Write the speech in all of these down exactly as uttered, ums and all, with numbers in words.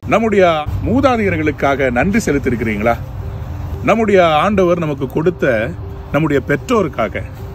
நம்முடைய மூதாதையர்களுக்காக நன்றி செலுத்திருக்கிறீங்களா? நம்முடைய ஆண்டவர் நமக்கு கொடுத்த நம்முடைய பெற்றோருக்காக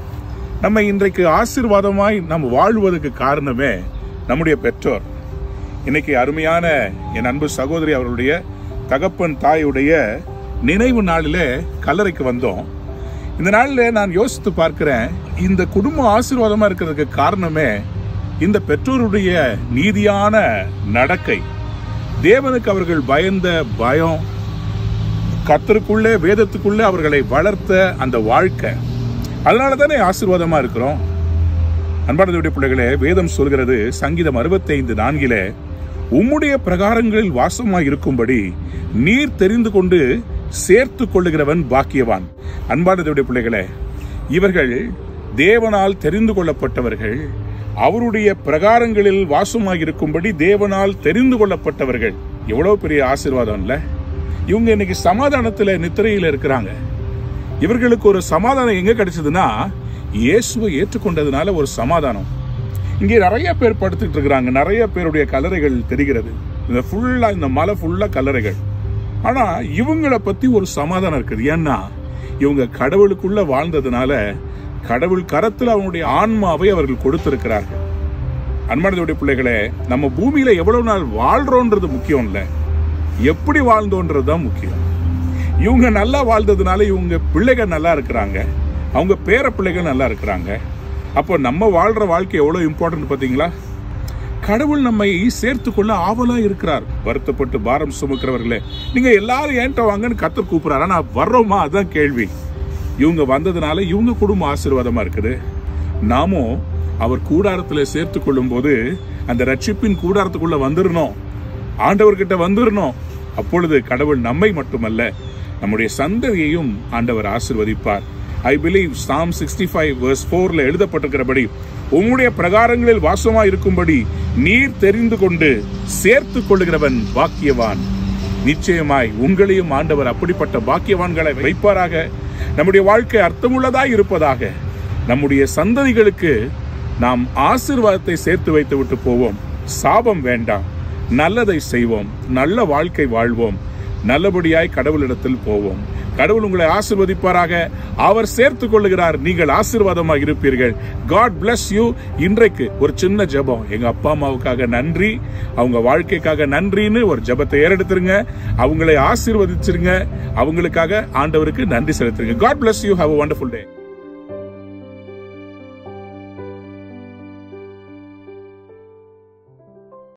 நம்ம இன்றைக்கு ஆசீர்வாதமாய் நாம் வாழ்வதற்கு காரணமே நம்முடைய பெற்றோர். இன்னைக்கு அருமையான என் அன்பு சகோதரி அவர்களுடைய தகப்பன் தாயுடைய நினைவு நாளிலே கல்லறைக்கு வந்தோம். இந்த நாளில் நான் யோசித்து பார்க்கிறேன், இந்த குடும்பம் ஆசீர்வாதமா இருக்கிறதுக்கு காரணமே இந்த பெற்றோருடைய நீதியான நடக்கை, தேவனுக்கு அவர்கள் பயந்த பயம், கர்த்தருக்குள்ளே வேதத்துக்குள்ளே அவர்களை வளர்த்த அந்த வாழ்க்கை. அதனால தானே ஆசீர்வாதமா இருக்கிறோம். அன்பானவருடைய பிள்ளைகளே, வேதம் சொல்கிறது சங்கீதம் அறுபத்தி ஐந்து நான்கிலே, உம்முடைய பிரகாரங்களில் வாசமாய் இருக்கும்படி நீர் தெரிந்து கொண்டு சேர்த்து கொள்ளுகிறவன் பாக்கியவான். அன்பானவருடைய பிள்ளைகளே, இவர்கள் தேவனால் தெரிந்து கொள்ளப்பட்டவர்கள், அவருடைய பிரகாரங்களில் வாசமாய் இருக்கும்படி தேவனால் தெரிந்து கொள்ளப்பட்டவர்கள். எவ்வளவு பெரிய ஆசீர்வாதம் இல்ல? இவங்க இன்னைக்கு சமாதானத்துல நித்திரையில இருக்கிறாங்க. இவர்களுக்கு ஒரு சமாதானம் எங்க கிடைச்சதுன்னா, இயேசுவை ஏற்றுக்கொண்டதுனால ஒரு சமாதானம். இங்கே நிறைய பேர் படுத்துட்டு இருக்கிறாங்க, நிறைய பேருடைய கல்லறைகள் தெரிகிறது. இந்த ஃபுல்லா இந்த மலை ஃபுல்லா கல்லறைகள். ஆனா இவங்களை பத்தி ஒரு சமாதானம் இருக்குது. ஏன்னா இவங்க கடவுளுக்குள்ள வாழ்ந்ததுனால கடவுள் கரத்தில் அவனுடைய ஆன்மாவை அவர்கள் கொடுத்திருக்கிறார்கள். அன்பானவருடைய பிள்ளைகளே, நம்ம பூமியில எவ்வளவு நாள் வாழ்றோன்றது முக்கியம் இல்ல, எப்படி வாழ்ந்தோன்றதுதான் முக்கியம். இவங்க நல்லா வாழ்ந்ததுனால இவங்க பிள்ளைகள் நல்லா இருக்கிறாங்க, அவங்க பேர பிள்ளைகள் நல்லா இருக்கிறாங்க. அப்போ நம்ம வாழ்ற வாழ்க்கை எவ்வளவு இம்பார்ட்டன்ட் பாத்தீங்களா? கடவுள் நம்மை சேர்த்து கொள்ள ஆவலா இருக்கிறார். வருத்தப்பட்டு பாரம் சுமக்கிறவர்களே, நீங்க எல்லாரும் ஏன்ட்ட வாங்கன்னு கர்த்தர் கூப்பிடுறாரு. ஆனா வர்றோமா? அதான் கேள்வி. இவங்க வந்ததுனால இவங்க குடும்பம் ஆசீர்வாதமா இருக்குது. நாமும் அவர் கூடாரத்துல சேர்த்து கொள்ளும் போது அந்த ரட்சிப்பின் கூடாரத்துக்குள்ள வந்துடணும், ஆண்டவர்கிட்ட வந்துடணும். அப்பொழுது கடவுள் நம்மை மட்டுமல்ல, நம்முடைய சந்ததியையும் ஆண்டவர் ஆசீர்வதிப்பார். I believe Psalm sixty-five verse fourல எழுதப்பட்டிருக்கிறபடி, உம்முடைய பிரகாரங்களில் வாசமா இருக்கும்படி நீர் தெரிந்து கொண்டு சேர்த்து கொள்ளுகிறவன் பாக்கியவான். நிச்சயமாய் உங்களையும் ஆண்டவர் அப்படிப்பட்ட பாக்கியவான்களை வைப்பாராக. நம்முடைய வாழ்க்கை அர்த்தமுள்ளதாய் இருப்பதாக. நம்முடைய சந்ததிகளுக்கு நாம் ஆசீர்வாதத்தை சேர்த்து வைத்து விட்டு போவோம். சாபம் வேண்டாம், நல்லதை செய்வோம், நல்ல வாழ்க்கை வாழ்வோம், நல்லபடியாய் கடவுளிடத்தில் போவோம். கடவுள் உங்களை ஆசீர்வதிப்பாராக. அவர் சேர்த்துக் கொள்ளுகிறார், நீங்கள் ஆசீர்வாதமாக இருப்பீர்கள். God bless you. இன்றைக்கு ஒரு சின்ன ஜெபம். எங்க அப்பா அம்மாவுக்காக நன்றி, அவங்க வாழ்க்கைக்காக நன்றின்னு ஒரு ஜெபத்தை ஏறெடுத்துருங்க. அவங்களை ஆசீர்வதிச்சிருங்க, அவங்களுக்காக ஆண்டவருக்கு நன்றி செலுத்துங்க. God bless you. Have a wonderful day.